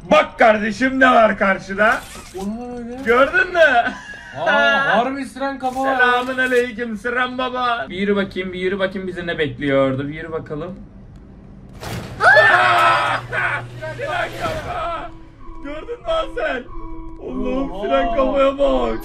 Bak kardeşim ne var karşıda? Öyle. Gördün mü? Harbi siren kafa var. Selamun aleyküm Siren baba. Bir yürü bakayım bizi ne bekliyordu. Bir yürü bakalım. Siren kafa. Gördün mü sen? Allah'ım siren kafaya bak.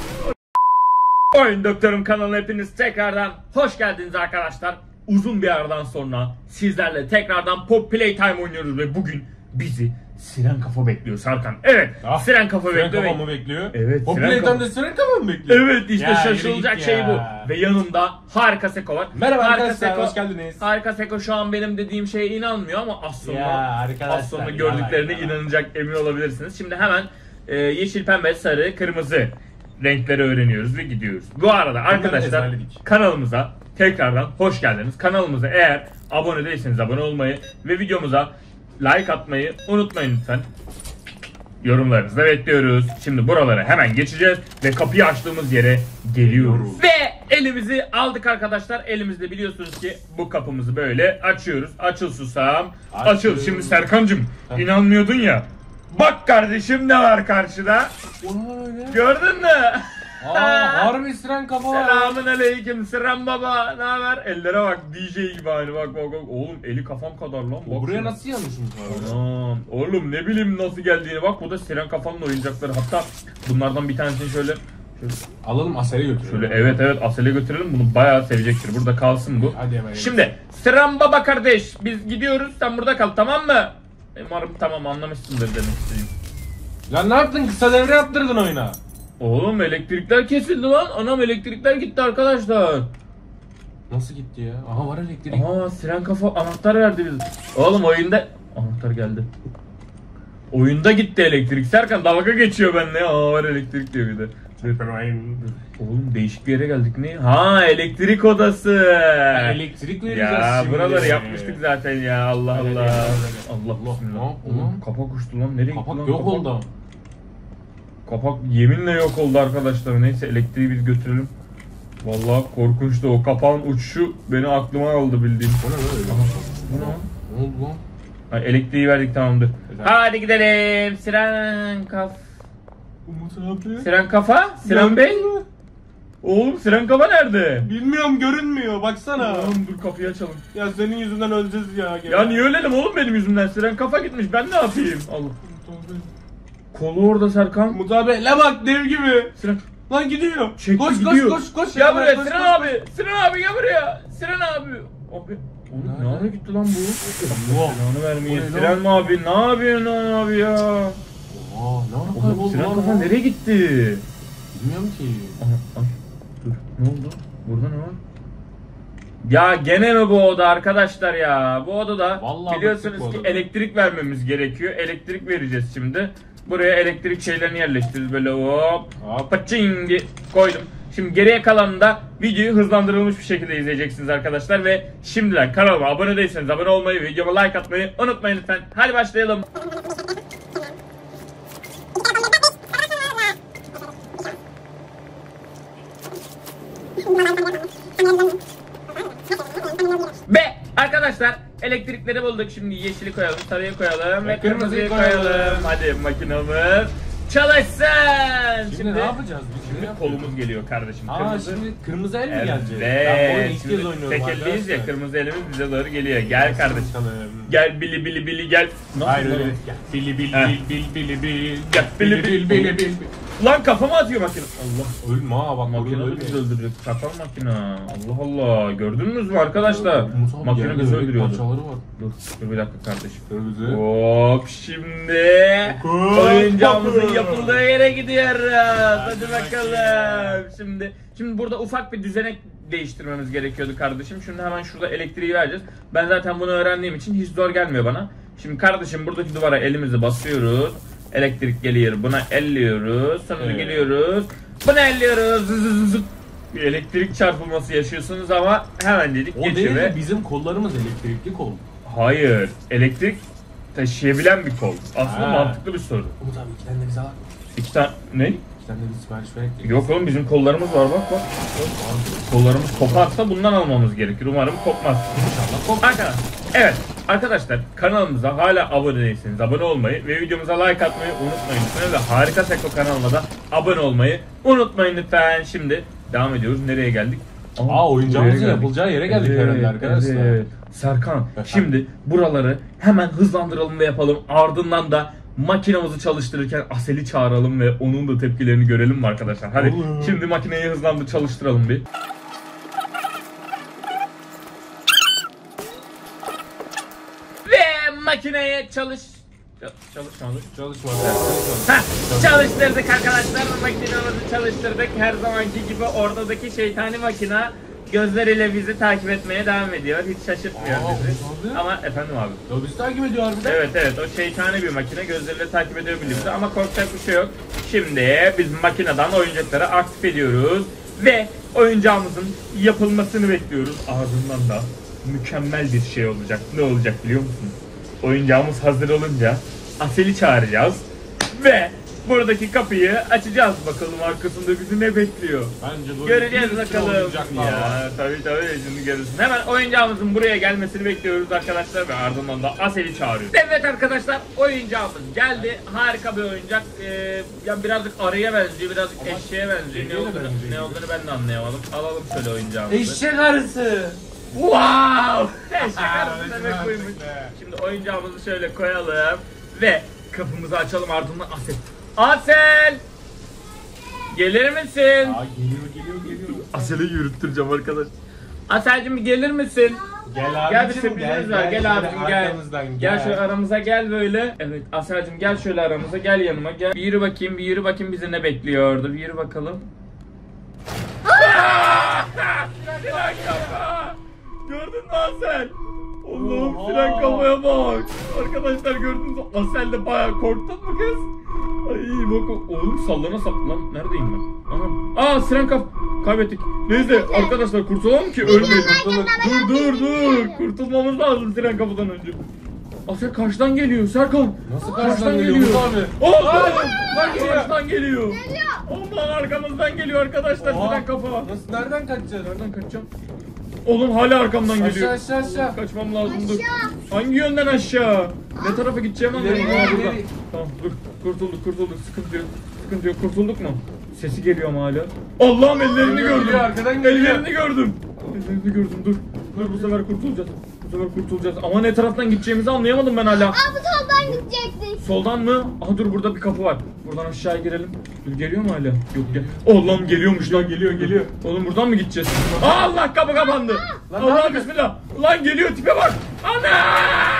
Oyun Doktorum kanalına hepiniz tekrardan hoş geldiniz arkadaşlar. Uzun bir aradan sonra sizlerle tekrardan Pop Playtime oynuyoruz ve bugün bizi Siren Kafa bekliyor Serkan. Evet, Siren Kafa bekliyor. Siren Kafa mı bekliyor? Evet, Pop Playtime'de Siren Kafa mı bekliyor? Evet, işte ya, şaşılacak şey bu. Ve yanımda Harika Seko var. Merhaba Harika arkadaşlar, Seko, hoş geldiniz. Harika Seko şu an benim dediğim şeye inanmıyor ama az sonra ya, gördüklerine inanacak, emin olabilirsiniz. Şimdi hemen yeşil, pembe, sarı, kırmızı renkleri öğreniyoruz ve gidiyoruz. Bu arada arkadaşlar kanalımıza tekrardan hoş geldiniz. Kanalımıza eğer abone değilseniz abone olmayı ve videomuza like atmayı unutmayın lütfen. Yorumlarınızı da bekliyoruz. Şimdi buralara hemen geçeceğiz ve kapıyı açtığımız yere geliyoruz. Ve elimizi aldık arkadaşlar. Elimizde biliyorsunuz ki bu kapımızı böyle açıyoruz. Açıl susam. Açıl. Şimdi Serkancığım inanmıyordun ya. Bak kardeşim ne var karşıda? Öyle. Gördün mü? Harbi siren kafa var. Selamun aleyküm Siren baba. Ne haber? Ellere bak, DJ gibi aynı, bak. Oğlum eli kafam kadar lan. Bak Buraya şuna. nasıl yanmışım? Anam. Oğlum ne bileyim nasıl geldiğini, bak bu da Siren kafanın oyuncakları. Hatta bunlardan bir tanesini şöyle alalım, Asel'e götürelim. şöyle evet Asel'e götürelim, bunu bayağı sevecektir. Burada kalsın bu. Hadi hemen. Şimdi Siren baba kardeş, biz gidiyoruz, sen burada kal, tamam mı? Umarım tamam anlamışsındır demek istediğim. Lan ne yaptın? Kısa devre yaptırdın oyuna. Oğlum elektrikler kesildi lan. Anam elektrikler gitti arkadaşlar. Nasıl gitti ya? Aha var elektrik. Siren kafa anahtar verdi bize. Oğlum oyunda anahtar geldi. Oyunda gitti elektrik. Serkan dalga geçiyor benimle. Var elektrik diyor bir de. Oğlum değişik bir yere geldik, ne? Elektrik odası. Elektrik vereceğiz Ya şimdi. buraları yapmıştık zaten ya. Allah Hadi, Allah. hadi. Allah bismillah. Oğlum, Kapak uçtu lan. Nereye gitti lan? Kapak yok oldu. Kapak yeminle yok oldu arkadaşlar. Neyse elektriği biz götürelim. Vallahi korkunçtu o kapağın uçuşu, beni aklıma aldı bildiğin. O ne böyle? Bu ne? Ne oldu lan? Elektriği verdik, tamamdır. Güzel. Hadi gidelim. Siren Umut abi. Siren kafa? Siren Bey? Oğlum Siren kafa nerede? Bilmiyorum, görünmüyor, baksana. Oğlum dur kapıyı açalım. Ya senin yüzünden öleceğiz ya. Ya niye ölelim oğlum benim yüzümden? Siren kafa gitmiş, ben ne yapayım? Allah. Kolu orada Serkan. Umut abi, la bak dev gibi. Siren. Lan gidiyor. Çekti, Koş gidiyor. koş. Gel buraya koş, Siren koş. abi. Siren abi gel buraya. Siren abi. Abi. Oğlum ne ara gitti lan bu? Silahını vermeye. Siren abi ne yapıyorsun abi ya? Ne ara Oğlum kayboldu Siren lan kafa bu? nereye gitti? Bilmiyorum ki. Aha, dur ne oldu? Burada ne var? Ya gene mi bu oda arkadaşlar ya? Bu odada Vallahi biliyorsunuz bıktık bu ki odada. elektrik vermemiz gerekiyor. Elektrik vereceğiz şimdi. Buraya elektrik şeylerini yerleştiririz böyle hop. Paçingi koydum. Şimdi geriye kalanında videoyu hızlandırılmış bir şekilde izleyeceksiniz arkadaşlar ve şimdiden kanalıma abone değilseniz abone olmayı, videoma like atmayı unutmayın lütfen. Hadi başlayalım. Ve arkadaşlar elektrikleri bulduk. Şimdi yeşili koyalım, sarıyı koyalım ve kırmızıyı koyalım. Hadi makinamız çalışsın. Şimdi ne yapacağız biz? Şimdi kolumuz geliyor kardeşim. Şimdi kırmızı el mi Evet. gelecek? Ben bu oyunu ilk kez Şimdi oynuyorum tek elliyiz ya, arkadaşlar. kırmızı elimiz bize doğru geliyor. Gel kardeşim. Gel bili gel. Hayır öyle. Gel. Bili Gel bili. Lan kafama atıyor makine. Allah. Ölme ha, bak Makine bizi öldürecek. Çakal makine. Allah Allah. Gördünüz mü arkadaşlar? Umut abi, Makine bizi öldürüyordu. parçaları var. Dur bir dakika kardeşim. Kırmızı. Hop şimdi oyuncağımızın yapıldığı yere gidiyoruz. Hadi bakalım. Şimdi burada ufak bir düzenek değiştirmemiz gerekiyordu kardeşim. Şimdi hemen şurada elektriği vereceğiz. Ben zaten bunu öğrendiğim için hiç zor gelmiyor bana. Şimdi kardeşim buradaki duvara elimizi basıyoruz. Elektrik geliyor. Buna elliyoruz. Sonra geliyoruz. Buna elliyoruz. Bir elektrik çarpılması yaşıyorsunuz ama hemen dedik O geçiyor değil ve... de bizim kollarımız elektrikli kol. Hayır. Elektrik taşıyabilen bir kol. Aslında mantıklı bir soru. Umut abi 2 tane de bize al. 2 tane... Ne? 2 tane de bir sipariş verek. Yok oğlum bizim kollarımız var bak. Kollarımız koparsa bundan almamız gerekir. Umarım kopmaz. İnşallah kol. Arkadaşlar. Evet. Arkadaşlar kanalımıza hala abone değilseniz abone olmayı ve videomuza like atmayı unutmayın lütfen. Ve Harika Seko kanalına da abone olmayı unutmayın lütfen. Şimdi devam ediyoruz. Nereye geldik? Oyuncağımızın yapılacağı yere geldik herhalde arkadaşlar. Evet. Serkan, şimdi buraları hemen hızlandıralım ve yapalım. Ardından da makinamızı çalıştırırken Asel'i çağıralım ve onun da tepkilerini görelim mi arkadaşlar? Hadi Olur. şimdi makineyi hızlandır çalıştıralım bir. Ve makineye çalışmadı. Çalışmadı. Çalıştırdık arkadaşlar. Makinamızı çalıştırdık. Her zamanki gibi oradaki şeytani makina gözleriyle bizi takip etmeye devam ediyor. Hiç şaşırtmıyor bizi. Ama efendim abi. O bizi takip ediyor harbiden. Evet o şeytani bir makine gözleriyle takip ediyor bizi ama korkacak bir şey yok. Şimdi biz makineden oyuncakları aktif ediyoruz ve oyuncağımızın yapılmasını bekliyoruz. Ardından da mükemmel bir şey olacak. Ne olacak biliyor musunuz? Oyuncağımız hazır olunca Asel'i çağıracağız ve buradaki kapıyı açacağız. Bakalım arkasında bizi ne bekliyor. Bence Göreceğiz bakalım. Ya tabii şimdi görürsün. Hemen oyuncağımızın buraya gelmesini bekliyoruz arkadaşlar ve ardından da Asel'i çağırıyoruz. Evet arkadaşlar, oyuncağımız geldi. Harika bir oyuncak. Yani birazcık arıya benziyor, birazcık eşeğe benziyor. Ne olduğunu ben de anlayamadım. Alalım şöyle oyuncağımızı. Eşek arısı. Wow! Eşek arısı demek buymuş. Şimdi oyuncağımızı şöyle koyalım ve kapımızı açalım, ardından Asel. Asel! Gelir misin? Geliyor. Asel'i yürüttüreceğim arkadaş. Asel'cim bir gelir misin? Gel Gel bir abicim, sürprizimiz var. Gel abicim gel. Arkamızdan Gel şöyle aramıza gel böyle. Evet Asel'cim gel şöyle aramıza, gel yanıma gel. Bir yürü bakayım bizi ne bekliyor orada. Bir yürü bakalım. Siren kafa! Gördün mü Asel? Allah'ım siren kafaya bak. Arkadaşlar gördünüz mü? Asel de bayağı korktun mu kız? Ay bak oğlum sallana lan neredeyim ben? Anam. Siren kaf kaybettik. Neyse arkadaşlar kurtulalım ki ölmeyelim. Dur kurtulmamız lazım siren kafadan önce. Asel karşıdan geliyor Serkan. Nasıl karşıdan geliyor abi? Karşıdan geliyor. Allah arkamızdan geliyor arkadaşlar siren kafa. Nasıl, nereden kaçacağız? Nereden kaçacağım? Oğlum hala arkamdan geliyor. Aşağı. Kaçmam lazım dur. Hangi yönden aşağı? Ne tarafa gideceğim anlamadım. İleri. Tamam dur. Kurtulduk. Sıkıntı yok. Kurtulduk mu? Sesi geliyor ama hala. Allah'ım ellerini gördüm. Arkadan geliyor. Ellerini gördüm. Dur. Bu sefer kurtulacağız. Ama ne taraftan gideceğimizi anlayamadım ben hala. Abi soldan gidecektik. Soldan mı? Aha dur burada bir kapı var. Buradan aşağıya girelim. Dur geliyor mu hala? Yok gel. Allah'ım geliyormuş lan. Geliyor. Oğlum buradan mı gideceğiz? Allah kapı kapandı. Allah bismillah. Lan geliyor tipe bak. Ana!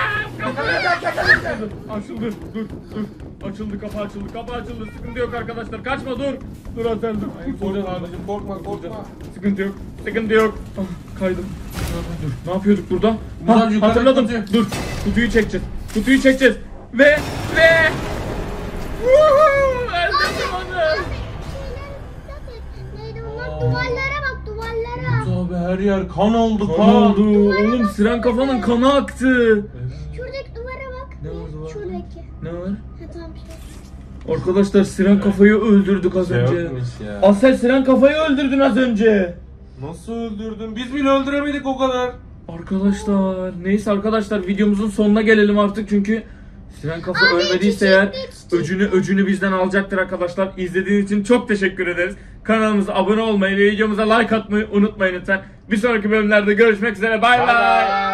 Açıldı. Dur. Açıldı kapı açıldı. Sıkıntı yok arkadaşlar. Kaçma dur. Dur Asel dur. Korkma. Sıkıntı yok. Kaydım. Dur. Ne yapıyorduk burada? Buradan yukarı Hatırladım. kutu. Dur. Kutuyu çekeceğiz. Ve öldürdüm onu. Neydi onlar? Duvarlara bak. Abi her yer kan oldu. Kan oldu. Oğlum siren kafanın kanı aktı. Şuradaki duvara bak. Ne var duvara? Şuradaki. Ne var? Ha tamam şey. Arkadaşlar siren kafayı öldürdük az önce. Ya. Asel siren kafayı öldürdün az önce. Nasıl öldürdün? Biz bile öldüremedik o kadar. Arkadaşlar neyse arkadaşlar videomuzun sonuna gelelim artık çünkü siren kafa Abi, ölmediyse çiçek, eğer çiçek. öcünü bizden alacaktır arkadaşlar. İzlediğiniz için çok teşekkür ederiz. Kanalımıza abone olmayı ve videomuza like atmayı unutmayın lütfen. Bir sonraki bölümlerde görüşmek üzere. Bay bay.